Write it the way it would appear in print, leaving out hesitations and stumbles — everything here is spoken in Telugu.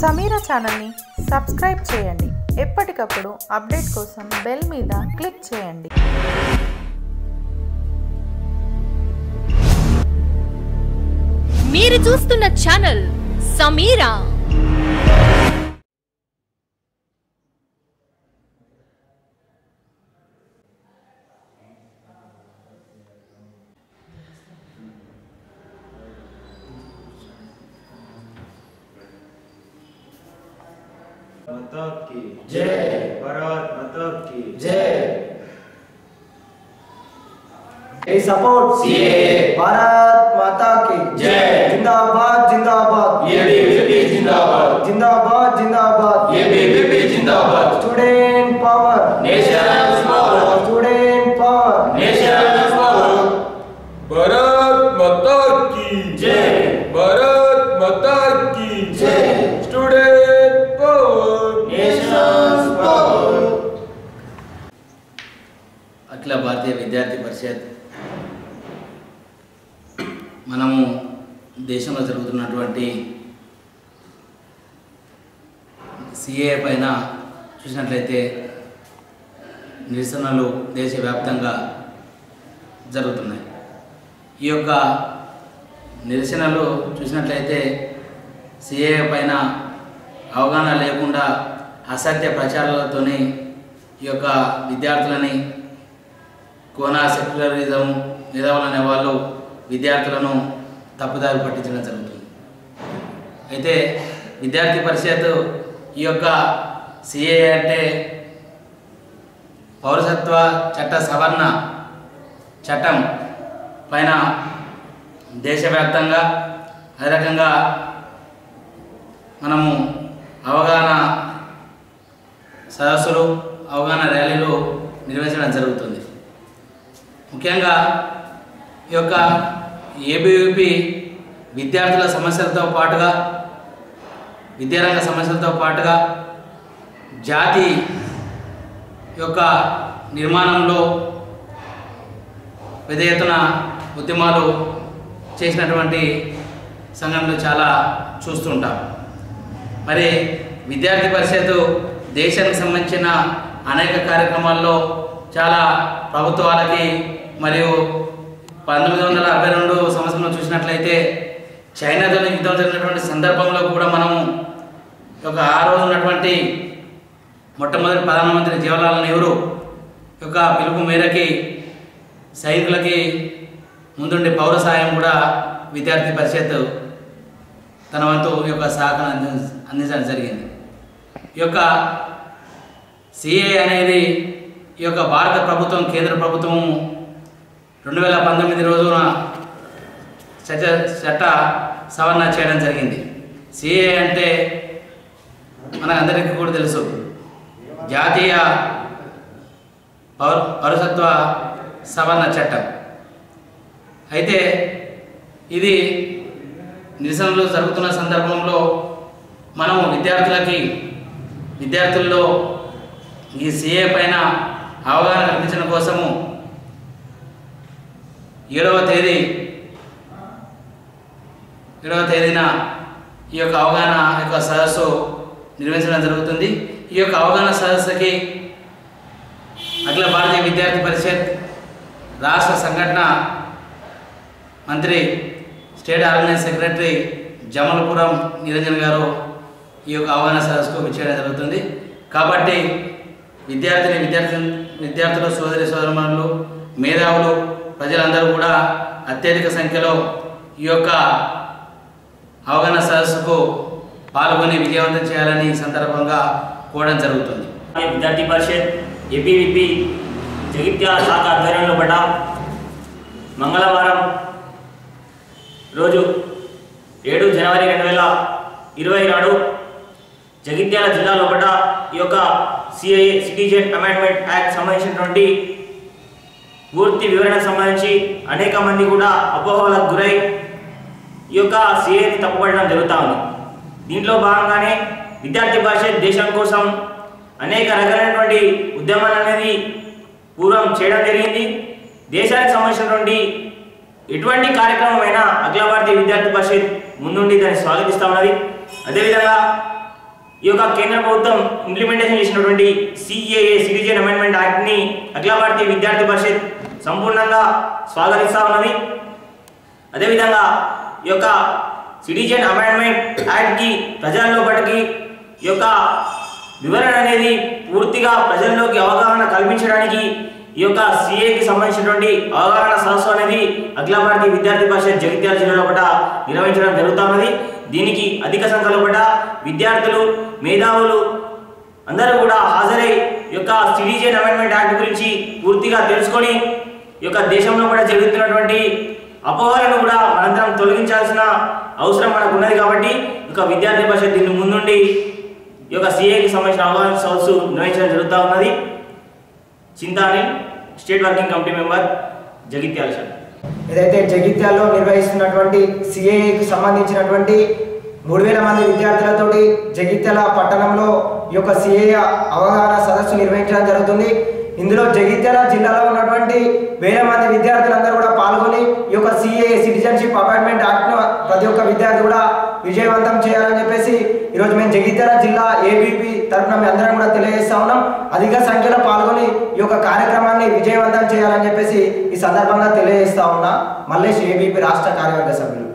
సమీరా ఛానల్ని సబ్స్క్రైబ్ చేయండి. ఎప్పటికప్పుడు అప్డేట్ కోసం బెల్ మీద క్లిక్ చేయండి. మీరు చూస్తున్న ఛానల్ సమీరా. माता की जय, भारत माता की जय. Hey, support CAA. Bharat Mata की जय. जिंदाबाद जिंदाबाद. ABVP जिंदाबाद. जिंदाबाद जिंदाबाद. ABVP जिंदाबाद. Student power. Nation's power. Student power. Nation's power. Bharat Mata की जय, भारत माता की जय. Student power, national power. Akhila Bharatiya Vidyarthi Parishad మనము దేశంలో జరుగుతున్నటువంటి సిఏ పైన చూసినట్లయితే నిరసనలు దేశవ్యాప్తంగా జరుగుతున్నాయి. ఈ యొక్క నిరసనలు చూసినట్లయితే సిఏ పైన అవగాహన లేకుండా అసత్య ప్రచారాలతోని ఈ యొక్క విద్యార్థులని కోనా సెక్యులరిజం నిదవలనే వాళ్ళు విద్యార్థులను తప్పుదారి పట్టించడం జరుగుతుంది. అయితే విద్యార్థి పరిషత్ ఈ యొక్క సిఏ అంటే పౌరసత్వ చట్ట సవరణ చట్టం పైన దేశవ్యాప్తంగా అదే రకంగా మనము అవగాహన సదస్సులు అవగాహన ర్యాలీలు నిర్వహించడం జరుగుతుంది. ముఖ్యంగా ఈ యొక్క ఏబీవీపీ విద్యార్థుల సమస్యలతో పాటుగా విద్యారంగ సమస్యలతో పాటుగా జాతి యొక్క నిర్మాణంలో పెద్ద ఎత్తున ఉద్యమాలు చేసినటువంటి సంఘటనలు చాలా చూస్తుంటాం. మరి విద్యార్థి పరిషత్ దేశానికి సంబంధించిన అనేక కార్యక్రమాల్లో చాలా ప్రభుత్వాలకి మరియు 1962 సంవత్సరంలో చూసినట్లయితే చైనాతో యుద్ధం జరిగినటువంటి సందర్భంలో కూడా మనము ఒక ఆ రోజు ఉన్నటువంటి మొట్టమొదటి ప్రధానమంత్రి జవహర్లాల్ నెహ్రూ యొక్క పిలుపు మేరకి సైనికులకి ముందుండి పౌర సహాయం కూడా విద్యార్థి పరిషత్ తన వంతు ఈ యొక్క సహకారం అందించడం జరిగింది. ఈ యొక్క సిఏ అనేది ఈ యొక్క భారత ప్రభుత్వం కేంద్ర ప్రభుత్వం 2019 రోజున చట్ట సవరణ చేయడం జరిగింది. సిఏ అంటే మనందరికీ కూడా తెలుసు, జాతీయ పౌరసత్వ సవరణ చట్టం. అయితే ఇది నిరసనలు జరుగుతున్న సందర్భంలో మనం విద్యార్థుల్లో ఈ సిఏ పైన అవగాహన కల్పించడం కోసము 7వ తేదీన ఈ యొక్క అవగాహన యొక్క సదస్సు నిర్వహించడం జరుగుతుంది. ఈ యొక్క అవగాహన సదస్సుకి అఖిల భారతీయ విద్యార్థి పరిషత్ రాష్ట్ర సంఘటన మంత్రి state organise secretary Jamalpuram Niranjan గారు ఈ యొక్క అవగాహన సదస్సుకు విచ్చేయడం జరుగుతుంది. కాబట్టి విద్యార్థులు సోదరిమణులు మేధావులు ప్రజలందరూ కూడా అత్యధిక సంఖ్యలో ఈ యొక్క అవగాహన సదస్సుకు పాల్గొని విజయవంతం చేయాలని ఈ సందర్భంగా కోరడం జరుగుతుంది. విద్యార్థి పరిషత్ ఏబీవీపీ జగిత్యాల శాఖ ఆధ్వర్యంలో పడ్డ మంగళవారం రోజు 7 జనవరి 2020 నాడు జగిత్యాల జిల్లాలో పడ్డ ఈ యొక్క సిఏఏ సిటిజన్ అమెండ్మెంట్ యాక్ట్ సంబంధించినటువంటి పూర్తి వివరణకు సంబంధించి అనేక మంది కూడా అపోహలకు గురై ఈ యొక్క సిఏని తప్పుపడడం జరుగుతూ ఉంది. దీంట్లో భాగంగానే విద్యార్థి పరిషత్ దేశం కోసం అనేక రకాలైనటువంటి ఉద్యమాలు అనేది పూర్వం చేయడం జరిగింది. దేశానికి సంబంధించినటువంటి ఎటువంటి కార్యక్రమమైనా అఖిల భారతీయ విద్యార్థి పరిషత్ ముందుండి దాన్ని స్వాగతిస్తూ ఉన్నది. అదేవిధంగా ఈ యొక్క కేంద్ర ప్రభుత్వం ఇంప్లిమెంటేషన్ చేసినటువంటి సిఏఏ సిటిజన్ అమెండ్మెంట్ యాక్ట్ని అఖిల భారతీయ విద్యార్థి పరిషత్ సంపూర్ణంగా స్వాగతిస్తూ ఉన్నది. అదేవిధంగా ఈ యొక్క సిటిజన్ అమెండ్మెంట్ యాక్ట్కి ప్రజల్లోపటికి ఈ యొక్క వివరణ అనేది పూర్తిగా ప్రజల్లోకి అవగాహన కల్పించడానికి ఈ యొక్క సిఏకి సంబంధించినటువంటి అవగాహన సదస్సు అనేది అఖిల భారతీయ విద్యార్థి పరిషత్ జగిత్యాల జిల్లాలో పట నిర్వహించడం జరుగుతూ ఉన్నది. దీనికి అధిక సంఖ్యలో పట విద్యార్థులు మేధావులు అందరూ కూడా హాజరై ఈ యొక్క సిటిజన్ అమెండ్మెంట్ యాక్ట్ గురించి పూర్తిగా తెలుసుకొని ఈ యొక్క దేశంలో కూడా జరుగుతున్నటువంటి అపోహలను కూడా మనందరం తొలగించాల్సిన అవసరం మనకు ఉన్నది. కాబట్టి ఈ యొక్క విద్యార్థి పరిషత్ దీని ముందుండి ఈ యొక్క సిఏకి సంబంధించిన అవగాహన సదస్సు నిర్వహించడం జరుగుతూ ఉన్నది. చింతాని state working committee member Jagtial. ఏదైతే జగిత్యాలలో నిర్వహిస్తున్నటువంటి సిఏఏకి సంబంధించినటువంటి 3000 మంది విద్యార్థులతోటి జగిత్యాల పట్టణంలో ఈ యొక్క సిఏఏ అవగాహన సదస్సు నిర్వహించడం జరుగుతుంది. ఇందులో జగిత్యాల జిల్లాలో ఉన్నటువంటి 1000 మంది విద్యార్థులందరూ కూడా పాల్గొని ఈ యొక్క సిఏఏ సిటిజన్షిప్ అపాయింట్మెంట్ యాక్ట్ను ప్రతి ఒక్క విద్యార్థి కూడా విజయవంతం చేయాలని చెప్పేసి ఈరోజు మేము జగిత్యాల జిల్లా ఏబీపీ తరఫున మేము అందరం కూడా తెలియజేస్తా ఉన్నాం. అధిక సంఖ్యలో పాల్గొని ఈ యొక్క కార్యక్రమాన్ని విజయవంతం చేయాలని చెప్పేసి ఈ సందర్భంగా తెలియజేస్తా ఉన్నా. మల్లేష్ ఏబీపీ రాష్ట్ర కార్యవర్గ సభ్యులు.